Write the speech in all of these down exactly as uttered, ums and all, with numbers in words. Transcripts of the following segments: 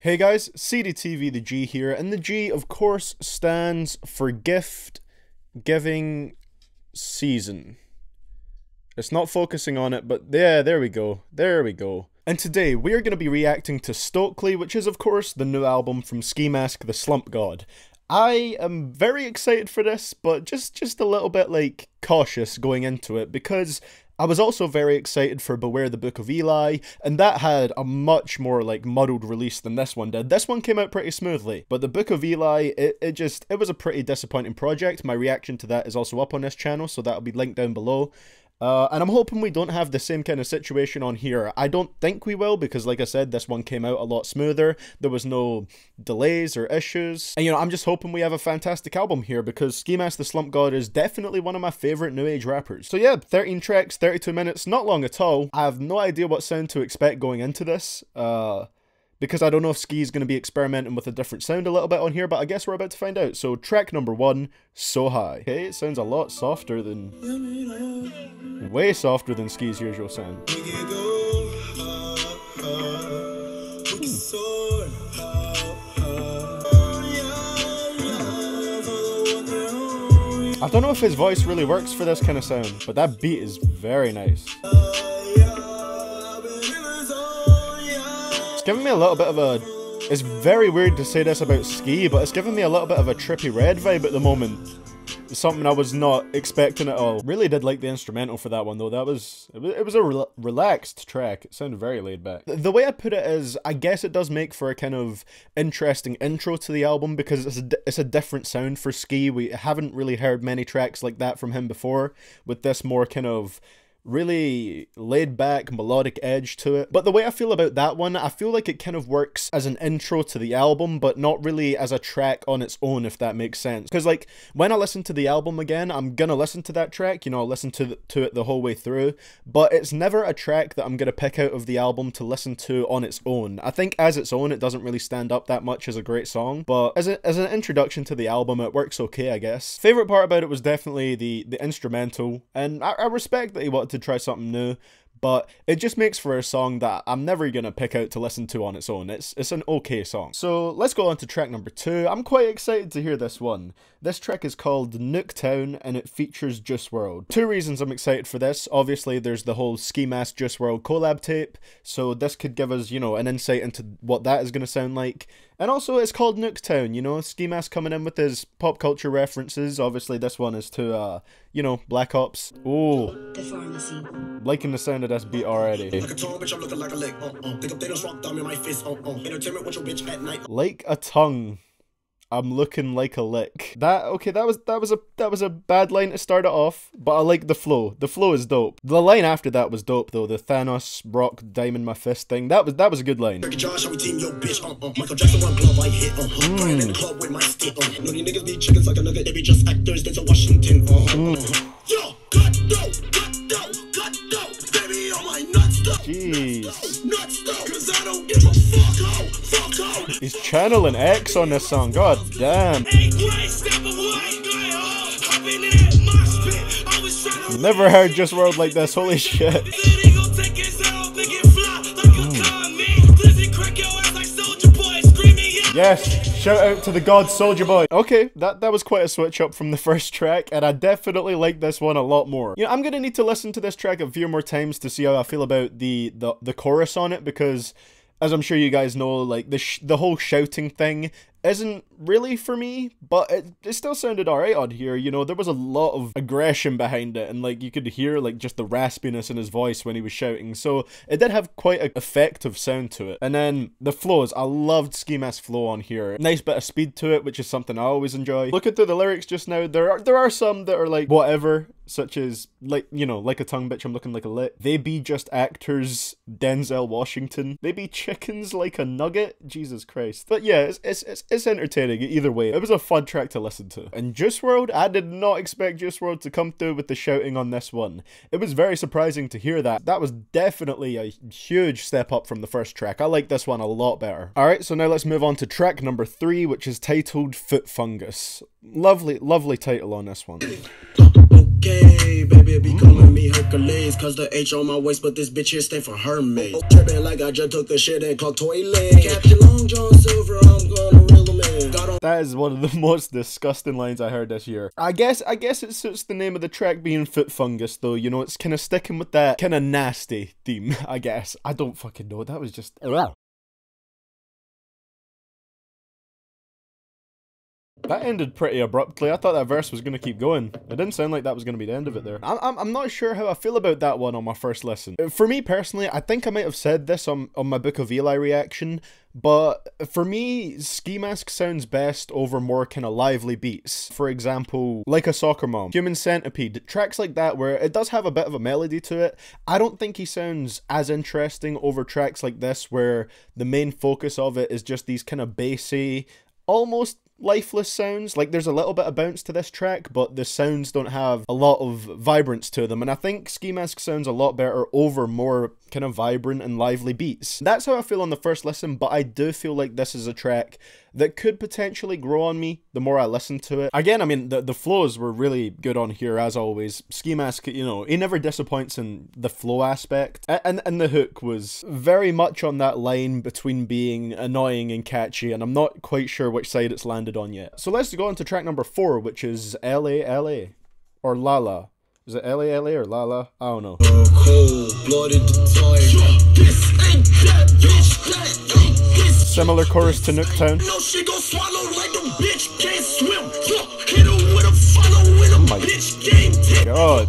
Hey guys, C D T V the G here, and the G of course stands for gift giving season. It's not focusing on it, but yeah, there we go, there we go. And today we are going to be reacting to STOKELEY, which is of course the new album from Ski Mask the Slump God. I am very excited for this, but just, just a little bit like cautious going into it, because I was also very excited for Beware the Book of Eli, and that had a much more like muddled release than this one did. This one came out pretty smoothly, but the Book of Eli, it, it just, it was a pretty disappointing project. My reaction to that is also up on this channel, so that'll be linked down below. Uh, and I'm hoping we don't have the same kind of situation on here. I don't think we will, because like I said, this one came out a lot smoother. There was no delays or issues. And you know, I'm just hoping we have a fantastic album here, because Ski Mask the Slump God is definitely one of my favourite new age rappers. So yeah, thirteen tracks, thirty-two minutes, not long at all. I have no idea what sound to expect going into this. Uh... Because I don't know if Ski's going to be experimenting with a different sound a little bit on here, but I guess we're about to find out. So track number one, So High. Okay, it sounds a lot softer than... way softer than Ski's usual sound. I don't know if his voice really works for this kind of sound, but that beat is very nice. It's giving me a little bit of a... It's very weird to say this about Ski, but it's giving me a little bit of a Trippie Redd vibe at the moment. It's something I was not expecting at all. Really did like the instrumental for that one though. That was... It was, it was a re relaxed track. It sounded very laid back. The, the way I put it is, I guess it does make for a kind of interesting intro to the album, because it's a, it's a different sound for Ski. We haven't really heard many tracks like that from him before, with this more kind of... really laid back melodic edge to it. But the way I feel about that one, I feel like it kind of works as an intro to the album, but not really as a track on its own, if that makes sense. Because like when I listen to the album again, I'm gonna listen to that track, you know, I'll listen to, the, to it the whole way through, but it's never a track that I'm gonna pick out of the album to listen to on its own. I think as its own, it doesn't really stand up that much as a great song, but as, a, as an introduction to the album, it works okay, I guess. Favorite part about it was definitely the, the instrumental, and I, I respect that he wanted to try something new, but it just makes for a song that I'm never gonna pick out to listen to on its own. It's it's an okay song. So let's go on to track number two. I'm quite excited to hear this one. This track is called Nuketown, and it features Juice world. Two reasons I'm excited for this. Obviously, there's the whole Ski Mask Juice world collab tape, so this could give us, you know, an insight into what that is gonna sound like. And also, it's called Nuketown, you know, Ski Mask coming in with his pop culture references. Obviously, this one is to, uh, you know, Black Ops. Oh, the pharmacy. Liking the sound of this beat already. Like a tongue, bitch, I'm looking like a lick. Uh, uh. Pick up Thanos, rock thumb in my fist. Uh, uh. Entertainment with your bitch at night. Like a tongue. I'm looking like a lick. That okay, that was that was a that was a bad line to start it off, but I like the flow. The flow is dope. The line after that was dope though. The Thanos rock diamond my fist thing. That was that was a good line. Josh, we team your bitch. Uh, uh. Michael Jackson one glove I hit. Uh, uh. Brian in the club with my stick. Uh. No, you niggas be chickens like a nugget. They be just actors. There's a Washington. Uh, uh, uh. Yo, cut dough, cut dough, cut dough. Baby on my nuts though. Jeez. Nuts though, cause I don't give a fuck ho, fuck ho. He's channeling X on this song. God damn. Never heard Juice world like this. Holy shit. Mm. Yes, shout out to the god Soulja Boy. Okay, that, that was quite a switch up from the first track, and I definitely like this one a lot more. You know, I'm gonna need to listen to this track a few more times to see how I feel about the, the, the chorus on it, because as I'm sure you guys know, like, the, sh the whole shouting thing isn't really for me, but it, it still sounded alright on here, you know, there was a lot of aggression behind it, and like, you could hear like just the raspiness in his voice when he was shouting, so it did have quite an effective sound to it. And then the flows, I loved Ski Mask's flow on here. Nice bit of speed to it, which is something I always enjoy. Looking through the lyrics just now, there are, there are some that are like, whatever, such as, like, you know, like a tongue bitch, I'm looking like a lick. They be just actors, Denzel Washington. They be chickens like a nugget. Jesus Christ. But yeah, it's, it's, it's, it's entertaining either way. It was a fun track to listen to. And Juice world, I did not expect Juice world to come through with the shouting on this one. It was very surprising to hear that. That was definitely a huge step up from the first track. I like this one a lot better. Alright, so now let's move on to track number three, which is titled Foot Fungus. Lovely, lovely title on this one. Okay, baby, be calling me Hercules, cause the H on my waist, but this bitch here stand for Hermes. Tripping like I just took the shit and clocked toilet. Captain Long John That is one of the most disgusting lines I heard this year. I guess I guess it suits the name of the track being Foot Fungus, though. You know, it's kind of sticking with that kind of nasty theme, I guess. I don't fucking know. That was just... That ended pretty abruptly. I thought that verse was going to keep going. It didn't sound like that was going to be the end of it there. I'm, I'm, I'm not sure how I feel about that one on my first listen. For me personally, I think I might have said this on, on my Book of Eli reaction, but for me, Ski Mask sounds best over more kind of lively beats. For example, Like a Soccer Mom, Human Centipede, tracks like that where it does have a bit of a melody to it. I don't think he sounds as interesting over tracks like this where the main focus of it is just these kind of bassy, almost lifeless sounds. Like, there's a little bit of bounce to this track, but the sounds don't have a lot of vibrance to them, and I think Ski Mask sounds a lot better over more kind of vibrant and lively beats. That's how I feel on the first listen, but I do feel like this is a track that could potentially grow on me the more I listen to it. Again, I mean, the, the flows were really good on here, as always. Ski Mask, you know, he never disappoints in the flow aspect. And, and the hook was very much on that line between being annoying and catchy, and I'm not quite sure which side it's landed on yet. So let's go on to track number four, which is L A L A, or Lala. Is it L A L A or Lala? I don't know. Similar chorus to Nuketown. Oh my god.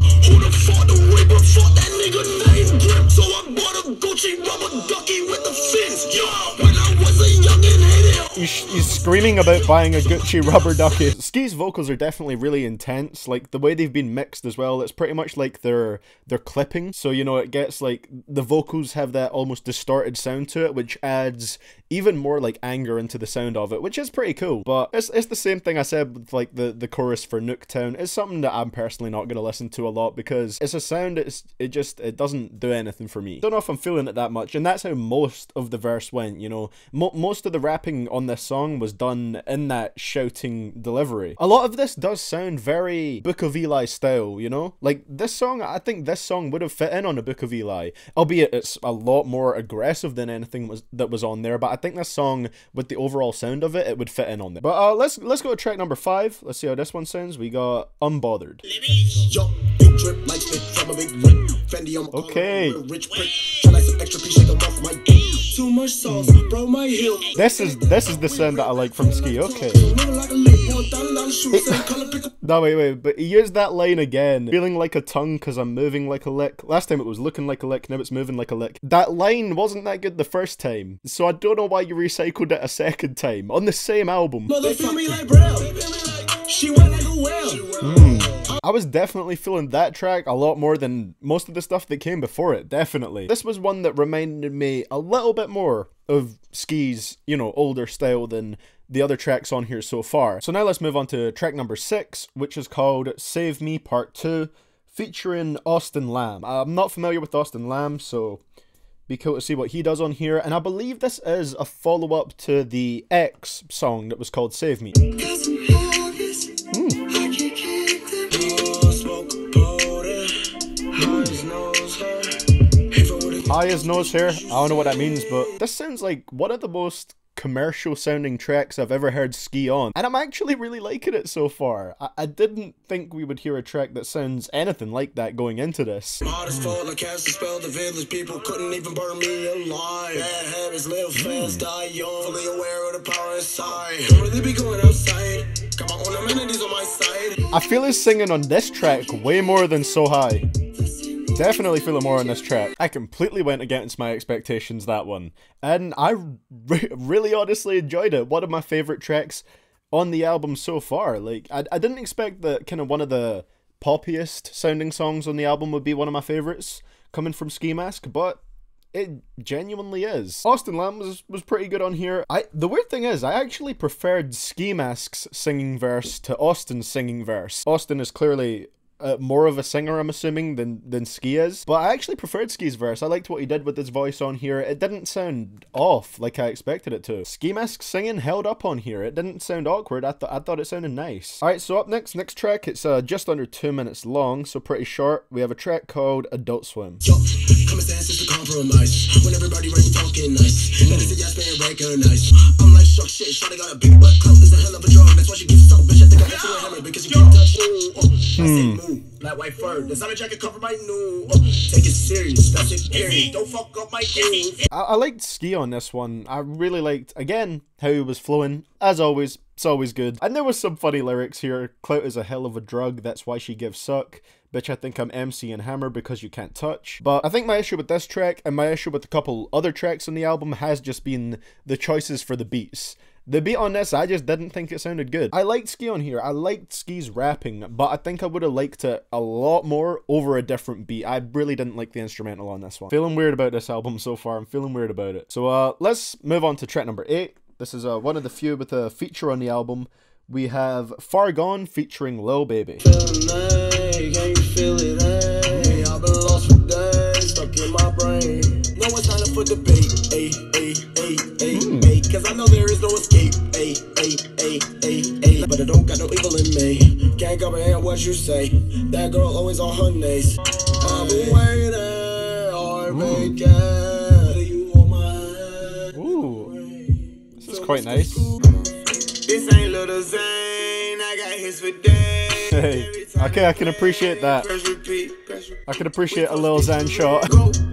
He's, he's screaming about buying a Gucci rubber ducky. Ski's vocals are definitely really intense. Like, the way they've been mixed as well, it's pretty much like they're they're clipping. So, you know, it gets like, the vocals have that almost distorted sound to it, which adds even more like anger into the sound of it, which is pretty cool. But it's, it's the same thing I said with like the, the chorus for Nuketown. It's something that I'm personally not going to listen to a lot because it's a sound, it's, it just, it doesn't do anything for me. Don't know if I'm feeling it that much, and that's how most of the verse went, you know. Mo most of the rapping on this song was done in that shouting delivery. A lot of this does sound very Book of Eli style, you know? Like, this song, I think this song would have fit in on a Book of Eli, albeit it's a lot more aggressive than anything was, that was on there, but I think this song, with the overall sound of it, it would fit in on there. But uh, let's let's go to track number five. Let's see how this one sounds. We got Unbothered. Okay. This is this is the sound that I like from Ski. Okay. No, wait, wait, but he used that line again. Feeling like a tongue because I'm moving like a lick. Last time it was looking like a lick, now it's moving like a lick. That line wasn't that good the first time, so I don't know why you recycled it a second time on the same album. Mm. I was definitely feeling that track a lot more than most of the stuff that came before it, definitely. This was one that reminded me a little bit more of Ski's, you know, older style than the other tracks on here so far. So now let's move on to track number six, which is called Save Me Part two, featuring Austin Lamb. I'm not familiar with Austin Lamb, so be cool to see what he does on here. And I believe this is a follow-up to the X song that was called Save Me. Mm. High as nose hair. I don't know what that means, but this sounds like one of the most commercial sounding tracks I've ever heard Ski on, and I'm actually really liking it so far. I, I didn't think we would hear a track that sounds anything like that going into this. I feel his singing on this track way more than So High. Definitely feeling more on this track. I completely went against my expectations, that one. And I re really honestly enjoyed it. One of my favourite tracks on the album so far. Like, I, I didn't expect that kind of one of the poppiest sounding songs on the album would be one of my favourites coming from Ski Mask, but it genuinely is. Austin Lamb was, was pretty good on here. I The weird thing is, I actually preferred Ski Mask's singing verse to Austin's singing verse. Austin is clearly Uh, more of a singer, I'm assuming, than, than Ski is. But I actually preferred Ski's verse. I liked what he did with his voice on here. It didn't sound off like I expected it to. Ski Mask's singing held up on here. It didn't sound awkward. I, th I thought it sounded nice. Alright, so up next, next track, it's uh, just under two minutes long, so pretty short. We have a track called Adult Swim. Yo, common sense is the compromise. When everybody ready talking nice. That is the yes man recognize. I'm like, shuck shit, shawty got a big butt, close as a hell. hell of a drug. That's why she gives stuck, bitch. I think I got to a hammer because you can't touch me. Uh, I say move, black white fur. The summer jacket cover my new. Uh, take it serious, that's it. Period. Don't fuck up my groove. I, I liked Ski on this one. I really liked, again, how he was flowing. As always, it's always good. And there was some funny lyrics here. Clout is a hell of a drug, that's why she gives suck. Bitch, I think I'm M C and Hammer because you can't touch. But I think my issue with this track and my issue with a couple other tracks on the album has just been the choices for the beats. The beat on this, I just didn't think it sounded good. I liked Ski on here. I liked Ski's rapping, but I think I would have liked it a lot more over a different beat. I really didn't like the instrumental on this one. Feeling weird about this album so far. I'm feeling weird about it. So uh, let's move on to track number eight. This is uh, one of the few with a feature on the album. We have Far Gone featuring Lil Baby. Can you feel it, hey? I've been lost for days, stuck in my brain. No one's signing for debate, ay, ay, ay, ay, ay. Cause I know there is no escape, ay, ay, ay, ay, ay. But I don't got no evil in me. Can't comprehend what you say. That girl always on her knees. I've been waiting, or vacant. You hold my hand. Ooh, this is quite nice. This ain't Little Zane, I got his for days. Hey, okay, I can appreciate that. I can appreciate a Lil Xan shot.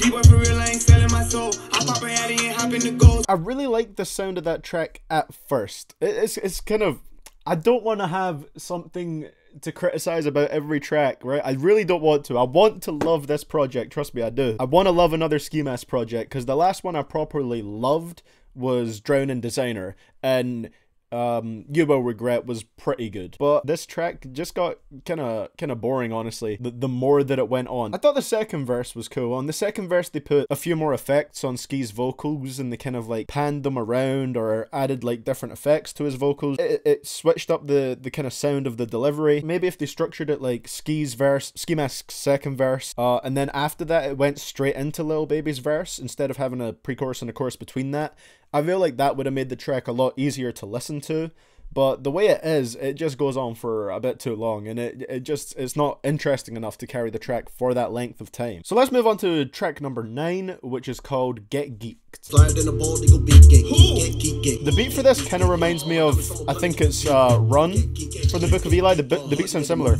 I really like the sound of that track at first. It's, it's kind of, I don't want to have something to criticize about every track, right? I really don't want to. I want to love this project, trust me, I do. I want to love another Ski Mask project, because the last one I properly loved was Drowning Designer, and Um, You Will Regret was pretty good, but this track just got kind of kind of boring, honestly, the, the more that it went on. I thought the second verse was cool. On the second verse, they put a few more effects on Ski's vocals, and they kind of like panned them around or added like different effects to his vocals. It, it switched up the, the kind of sound of the delivery. Maybe if they structured it like Ski's verse, Ski Mask's second verse, uh, and then after that it went straight into Lil Baby's verse, instead of having a pre-chorus and a chorus between that, I feel like that would have made the track a lot easier to listen to. But the way it is, it just goes on for a bit too long, and it, it just, it's not interesting enough to carry the track for that length of time. So let's move on to track number nine, which is called Get Geeked. The beat for this kind of reminds me of, I think it's uh, Run from the Book of Eli. The, the beat sounds similar.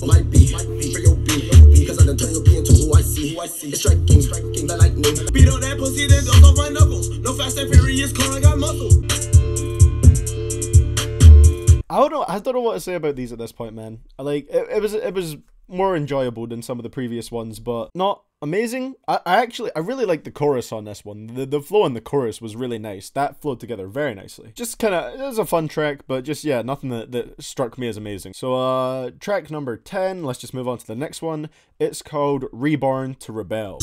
I don't know. I don't know what to say about these at this point, man. I like it. It was it was more enjoyable than some of the previous ones, but not amazing. I, I actually I really like the chorus on this one. The the flow in the chorus was really nice. That flowed together very nicely. Just kind of, it was a fun track, but just yeah, nothing that, that struck me as amazing. So uh, track number ten. Let's just move on to the next one. It's called Reborn To Rebel.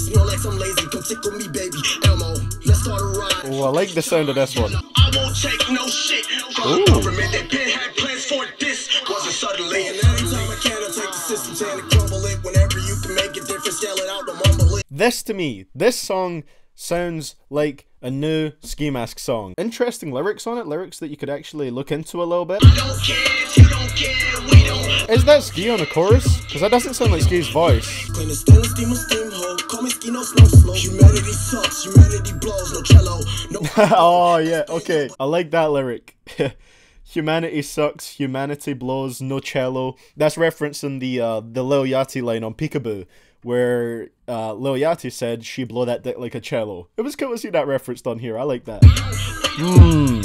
Oh, I like the sound of this one. I won't take no shit. Government that been had plans for this. Wasn't suddenly. And anytime I can, I take the system and crumble it. Whenever you can make a difference, yell it out, don't mumble it. This to me, this song sounds like a new Ski Mask song. Interesting lyrics on it, lyrics that you could actually look into a little bit. I don't care if you don't care, we don't. Is that Ski on a chorus? Because that doesn't sound like Ski's voice. Humanity sucks, humanity blows, no cello. No. Oh yeah, okay. I like that lyric. Humanity sucks, humanity blows, no cello. That's referencing the uh, the Lil Yachty line on Peekaboo, where uh, Lil Yachty said she blow that dick like a cello. It was cool to see that referenced on here. I like that. Mmm.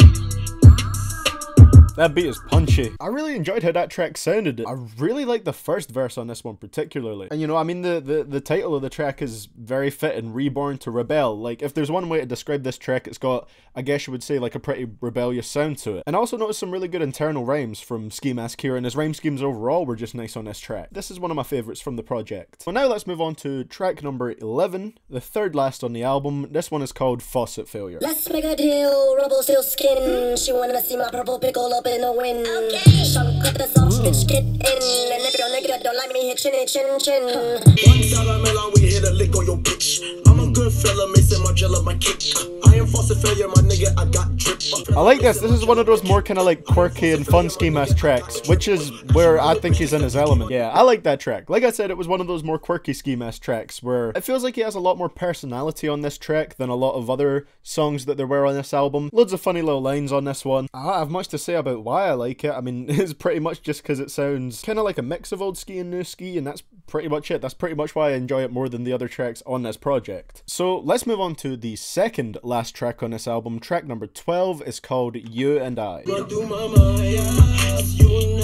That beat is punchy. I really enjoyed how that track sounded. I really like the first verse on this one particularly. And you know, I mean, the, the, the title of the track is very fitting, Reborn To Rebel. Like, if there's one way to describe this track, it's got, I guess you would say, like a pretty rebellious sound to it. And I also noticed some really good internal rhymes from Ski Mask here, and his rhyme schemes overall were just nice on this track. This is one of my favourites from the project. Well, now let's move on to track number eleven, the third last on the album. This one is called Faucet Failure. Let's make a deal, rubble still skin. She wanna see my purple pickle up in the wind. Okay. Some cut the soft bitch get in. And if you don't like it, don't like me, hit chin, chin, chin. One time I'm alone, we hit a lick on your bitch. I'm a good Rockefeller, Mason Margiela, my kick. I am Faucet Failure, my nigga, I got drip. I like this. This is one of those more kind of like quirky and fun ski mask tracks, which is where I think he's in his element. Yeah, I like that track. Like I said, it was one of those more quirky ski mask tracks where it feels like he has a lot more personality on this track than a lot of other songs that there were on this album. Loads of funny little lines on this one. I don't have much to say about why I like it. I mean, it's pretty much just because it sounds kind of like a mix of old ski and new ski, and that's pretty much it. That's pretty much why I enjoy it more than the other tracks on this project. So let's move on to the second last track on this album. Track number twelve is called You and I. Run through my mind, it's you and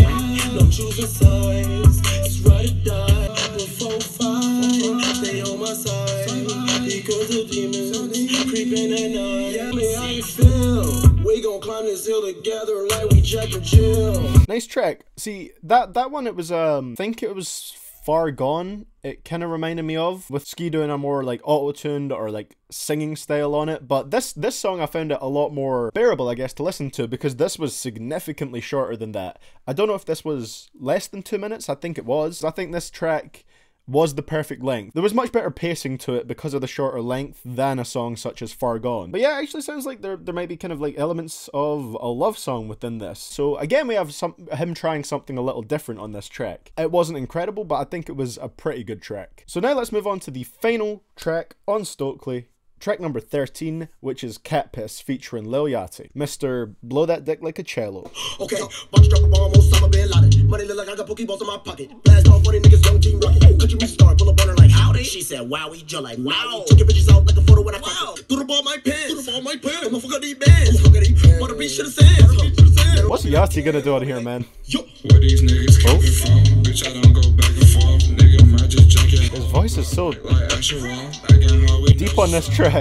I. No choosing sides, it's ride or die. We're four, five, stay on my side. Because the demons creeping at night. Yeah, me how you feel. We gon' climb this hill together like we Jack and Jill. Nice track. See, that that one, it was um I think it was Far Gone. It kind of reminded me of, with Ski doing a more like auto-tuned or like singing style on it. But this this song, I found it a lot more bearable, I guess, to listen to, because this was significantly shorter than that. I don't know if this was less than two minutes. I think it was. I think this track was the perfect length. There was much better pacing to it because of the shorter length than a song such as Far Gone. But yeah, it actually sounds like there there might be kind of like elements of a love song within this. So again, we have some him trying something a little different on this track. It wasn't incredible, but I think it was a pretty good track. So now let's move on to the final track on Stokely. Track number thirteen, which is Cat Piss featuring Lil Yachty. Mister Blow That Dick Like a Cello. Okay, bunch drop a bomb, Osama bin Laden. Money look like I got pokeballs in my pocket. Blast off funny niggas, young team rocket. Country me star, pull up on her like howdy. She said wowie, Joe like wow. Chicken bitches out like a photo when I wow. Through the ball my pants, through the ball my pants. Motherfucker these bands, motherfucker these bands. Butter beat should've said. What's Yachty gonna do out here, man? Yo. Where these niggas coming from? Bitch, I don't go back and forth. Nigga might just jack it. His voice is so like Asher Wall. I can hard with deep on this track.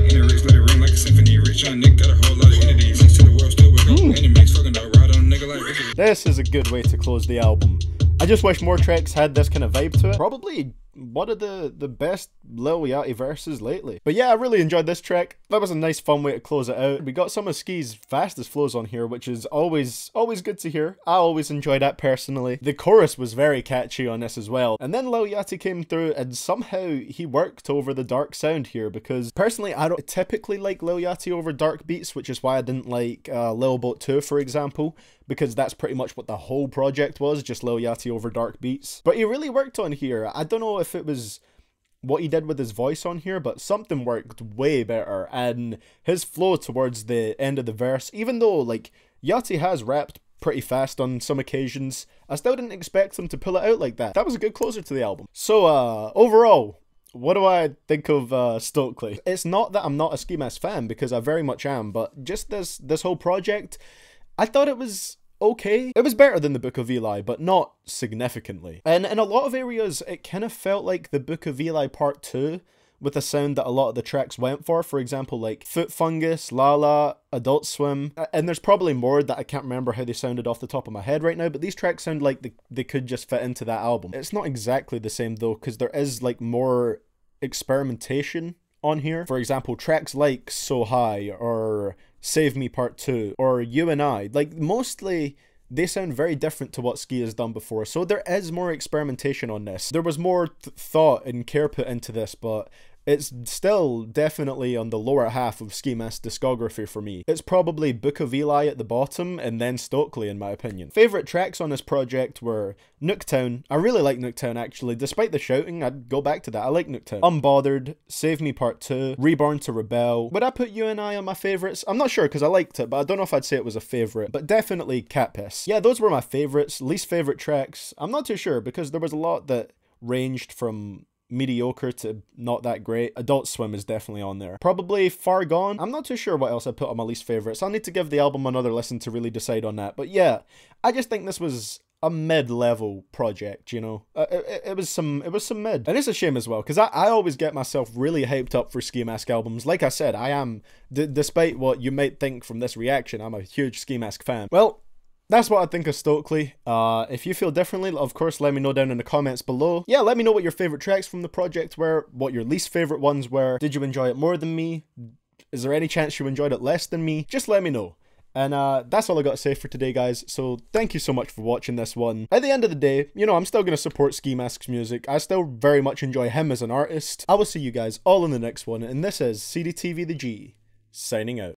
Like a symphony, rich young nigga got a whole lot of entities. Thanks to the world, still wake up. Enemies fucking out, ride on a nigga like Ricky. This is a good way to close the album. I just wish more tracks had this kind of vibe to it. Probably one of the, the best Lil Yachty verses lately. But yeah, I really enjoyed this track. That was a nice fun way to close it out. We got some of Ski's fastest flows on here, which is always always good to hear. I always enjoy that personally. The chorus was very catchy on this as well. And then Lil Yachty came through and somehow he worked over the dark sound here, because personally I don't typically like Lil Yachty over dark beats, which is why I didn't like uh, Lil Boat two, for example, because that's pretty much what the whole project was, just Lil Yachty over dark beats. But he really worked on here. I don't know if it was what he did with his voice on here, but something worked way better, and his flow towards the end of the verse, even though like Yachty has rapped pretty fast on some occasions, I still didn't expect him to pull it out like that. That was a good closer to the album. So uh overall, what do I think of uh, Stokely? It's not that I'm not a Ski Mask fan, because I very much am, but just this this whole project, I thought it was okay. It was better than the Book of Eli, but not significantly. And in a lot of areas, it kind of felt like the Book of Eli Part two, with a sound that a lot of the tracks went for. For example, like Foot Fungus, Lala, Adult Swim, and there's probably more that I can't remember how they sounded off the top of my head right now, but these tracks sound like they, they could just fit into that album. It's not exactly the same though, because there is like more experimentation on here. For example, tracks like So High or Save Me Part two or You and I, like mostly they sound very different to what Ski has done before, so there is more experimentation on this. There was more th thought and care put into this, but it's still definitely on the lower half of Ski Mask's discography for me. It's probably Book of Eli at the bottom, and then Stokely in my opinion. Favourite tracks on this project were Nuketown. I really like Nuketown actually, despite the shouting, I'd go back to that. I like Nuketown. Unbothered, Save Me Part two, Reborn To Rebel. Would I put You and I on my favourites? I'm not sure, because I liked it, but I don't know if I'd say it was a favourite. But definitely Cat Piss. Yeah, those were my favourites. Least favourite tracks, I'm not too sure, because there was a lot that ranged from mediocre to not that great. Adult Swim is definitely on there. Probably Far Gone. I'm not too sure what else I put on my least favorites. I'll need to give the album another listen to really decide on that. But yeah, I just think this was a mid-level project, you know. Uh, it, it was some it was some mid. And it's a shame as well, because I, I always get myself really hyped up for Ski Mask albums. Like I said, I am, d despite what you might think from this reaction, I'm a huge Ski Mask fan. Well, that's what I think of Stokely. Uh, if you feel differently, of course, let me know down in the comments below. Yeah, let me know what your favourite tracks from the project were, what your least favourite ones were. Did you enjoy it more than me? Is there any chance you enjoyed it less than me? Just let me know. And uh, that's all I got to say for today, guys. So thank you so much for watching this one. At the end of the day, you know, I'm still going to support Ski Mask's music. I still very much enjoy him as an artist. I will see you guys all in the next one. And this is C D T V The G, signing out.